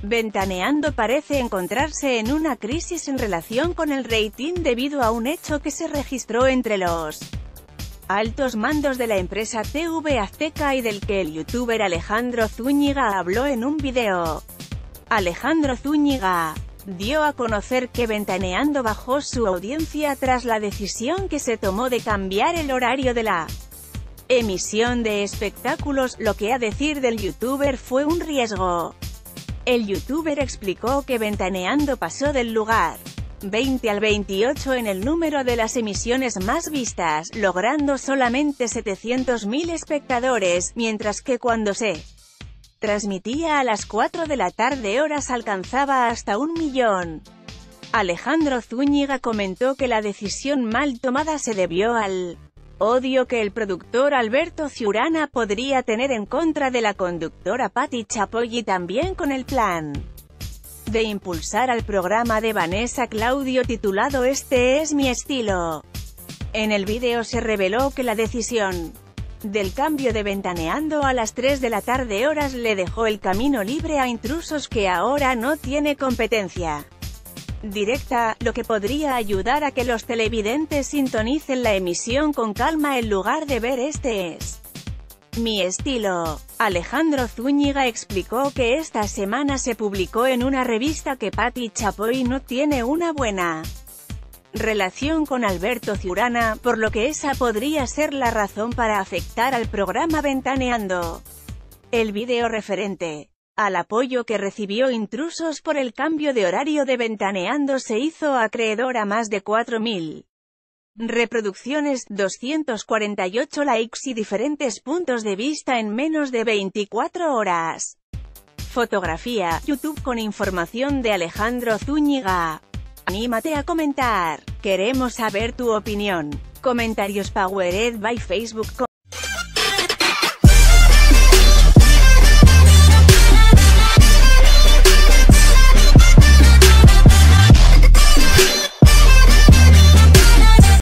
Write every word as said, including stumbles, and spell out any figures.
Ventaneando parece encontrarse en una crisis en relación con el rating debido a un hecho que se registró entre los altos mandos de la empresa T V Azteca y del que el youtuber Alejandro Zúñiga habló en un video. Alejandro Zúñiga dio a conocer que Ventaneando bajó su audiencia tras la decisión que se tomó de cambiar el horario de la emisión de espectáculos, lo que a decir del youtuber fue un riesgo. El youtuber explicó que Ventaneando pasó del lugar veinte al veintiocho en el número de las emisiones más vistas, logrando solamente setecientos mil espectadores, mientras que cuando se transmitía a las cuatro de la tarde horas alcanzaba hasta un millón. Alejandro Zúñiga comentó que la decisión mal tomada se debió al odio que el productor Alberto Ciurana podría tener en contra de la conductora Patti Chapoy y también con el plan de impulsar al programa de Vanessa Claudio titulado Este es mi estilo. En el vídeo se reveló que la decisión del cambio de Ventaneando a las tres de la tarde horas le dejó el camino libre a Intrusos, que ahora no tiene competencia directa, lo que podría ayudar a que los televidentes sintonicen la emisión con calma en lugar de ver Este es mi estilo. Alejandro Zúñiga explicó que esta semana se publicó en una revista que Patti Chapoy no tiene una buena relación con Alberto Ciurana, por lo que esa podría ser la razón para afectar al programa Ventaneando. El video referente al apoyo que recibió Intrusos por el cambio de horario de Ventaneando se hizo acreedor a más de cuatro mil reproducciones, doscientos cuarenta y ocho likes y diferentes puntos de vista en menos de veinticuatro horas. Fotografía, YouTube con información de Alejandro Zúñiga. Anímate a comentar. Queremos saber tu opinión. Comentarios powered by Facebook.